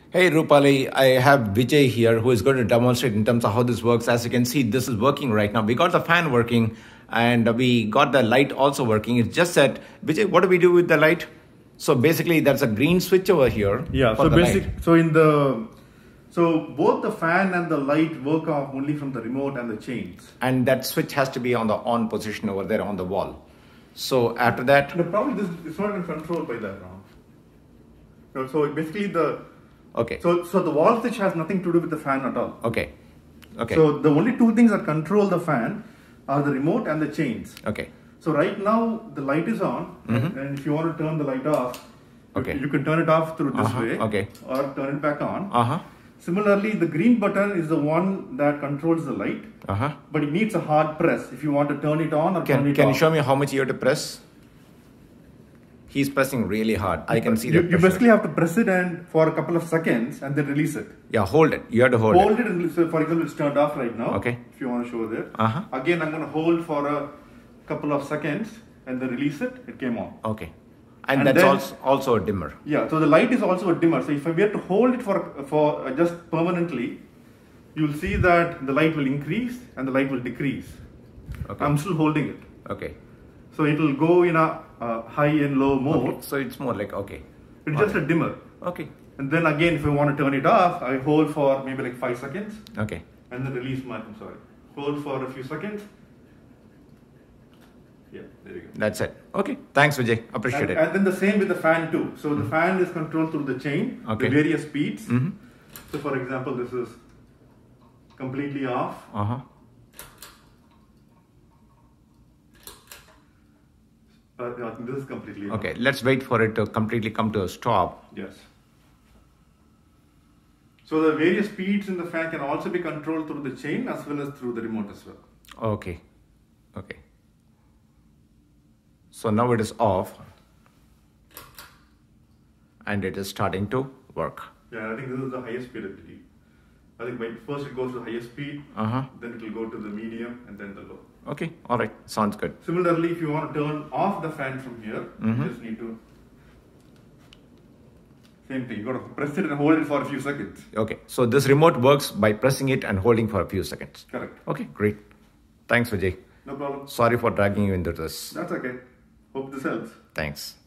Hey Rupali, I have Vijay here who is going to demonstrate in terms of how this works. As you can see, this is working right now. We got the fan working and we got the light also working. It's just that, Vijay, what do we do with the light? So basically, there's a green switch over here. Yeah. So both the fan and the light work off only from the remote and the chains. And that switch has to be on the on position over there on the wall. So after that, the problem is it's not even controlled by that now. So basically okay. So the wall switch has nothing to do with the fan at all. Okay. Okay. So the only two things that control the fan are the remote and the chains. Okay. So right now the light is on, and if you want to turn the light off, you can turn it off through this way, or turn it back on. Similarly, the green button is the one that controls the light, but it needs a hard press if you want to turn it on or turn it off. Can you show me how much you have to press? He's pressing really hard. I can see that. You basically have to press it and for a couple of seconds and then release it. Yeah, hold it. You have to hold it. Hold it and so for example, it's turned off right now. Okay. If you want to show there. Again, I'm going to hold for a couple of seconds and then release it. It came on. Okay. And that's also a dimmer. Yeah, so the light is also a dimmer. So if I were to hold it for just permanently, you'll see that the light will increase and the light will decrease. Okay. I'm still holding it. Okay. So it will go in a high and low mode. Okay. So it's more like, okay. It's just a dimmer. Okay. And then again, if I want to turn it off, I hold for maybe like 5 seconds. Okay. And then release hold for a few seconds. Yeah, there you go. That's it. Okay. Thanks, Vijay. Appreciate it. And then the same with the fan too. So the fan is controlled through the chain, the various speeds. So for example, this is completely off. This is completely off. Okay. Let's wait for it to completely come to a stop. Yes. So the various speeds in the fan can also be controlled through the chain as well as through the remote as well. Okay. Okay. So now it is off and it is starting to work. Yeah, I think this is the highest speed it will be. I think first it goes to the highest speed, then it will go to the medium and then the low. Okay, all right, sounds good. Similarly, if you want to turn off the fan from here, you just need to, same thing, you got to press it and hold it for a few seconds. Okay, so this remote works by pressing it and holding for a few seconds. Correct. Okay, great. Thanks, Vijay. No problem. Sorry for dragging you into this. That's okay. Hope this helps. Thanks.